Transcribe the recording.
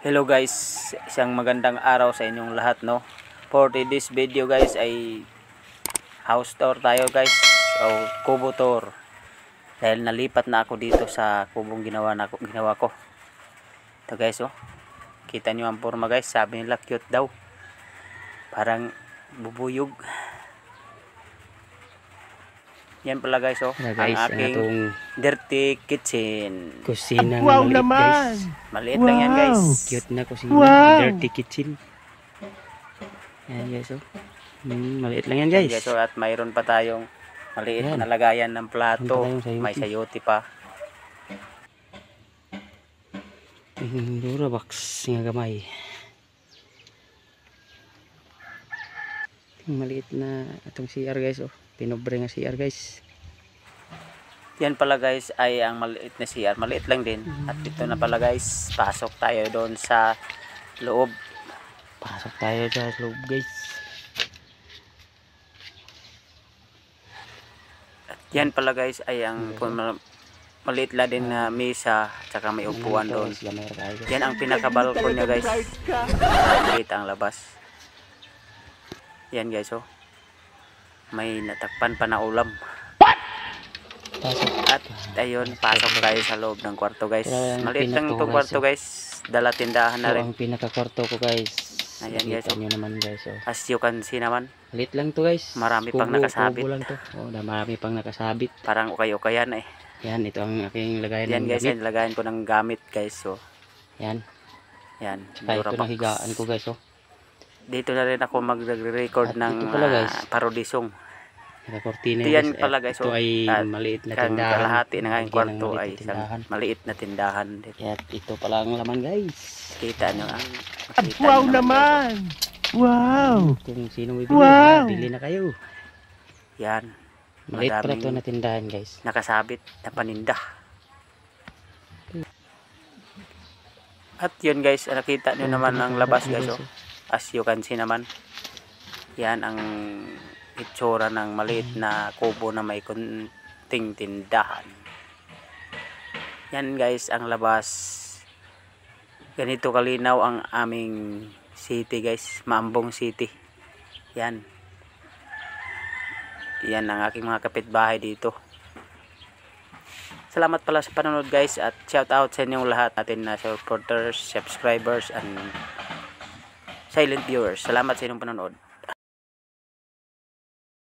Hello guys, isang magandang araw sa inyong lahat, no. For today's video guys ay house tour tayo guys, o kubo tour. Dahil nalipat na ako dito sa kubong ginawa ko. Ito guys, oh. Kita nyo ang forma guys, sabi nila cute daw. Parang bubuyog. Yan pala guys, oh. Yeah, guys, ang aking dirty kitchen. Kusina wow maliit, naman. guys. Maliit lang yan guys. Cute na kusina. Wow. Dirty kitchen. Yan guys, oh. Maliit lang yan guys. Yes, so, at mayroon pa tayong maliit Yan. na lagayan ng plato. May sayote pa. Durabox nga gamay. Maliit na itong CR guys, oh. Pinobre nga CR guys. Yan pala guys ay ang maliit na CR. Maliit lang din. At ito na pala guys, pasok tayo doon sa loob. Pasok tayo sa loob guys. At yan pala guys ay ang maliit lang din na mesa at saka may upuan doon. Yan ang pinaka-balcony niya guys. Maliit ang labas. Yan guys, oh. May natakpan pa na ulam. At ayun, pasok tayo sa loob ng kwarto guys. Maliit lang itong kwarto guys. Dala tindahan na rin. Ang pinaka-kwarto ko guys. Ayan guys, oh. Nyo naman guys, oh. As you can see naman. Maliit lang to guys. Marami pang nakasabit. Kubo lang to. Oh, marami pang nakasabit. Parang ukay-ukayan eh. Yan, ito ang aking lagayan Yan ng guys, yan lagayan ko ng gamit guys. So, yan. yan. Ito na higaan ko guys, oh. Dito na rin ako mag-record ng parodisong. Nakakortina ito yan pala guys. Ito ay maliit na tindahan. Kalahati ng aking kwarto ay maliit na tindahan. At ito pala ang laman guys. Kita nyo ang Wow naman. Wow. Kung sino may bili, Wow. bili na kayo. Yan. Maliit pala ito na tindahan guys. Nakasabit na paninda. At yun guys, nakita nyo naman ang labas guys. Oh. As you can see naman. Yan ang itsura ng maliit na kubo na may kunting tindahan. Yan guys ang labas. Ganito kalinaw ang aming city guys. Maambong City. Yan. Yan ang aking mga kapitbahay dito. Salamat pala sa panonood guys. At shout out sa inyong lahat natin na supporters, subscribers, and silent viewers. Salamat sa inyong panonood.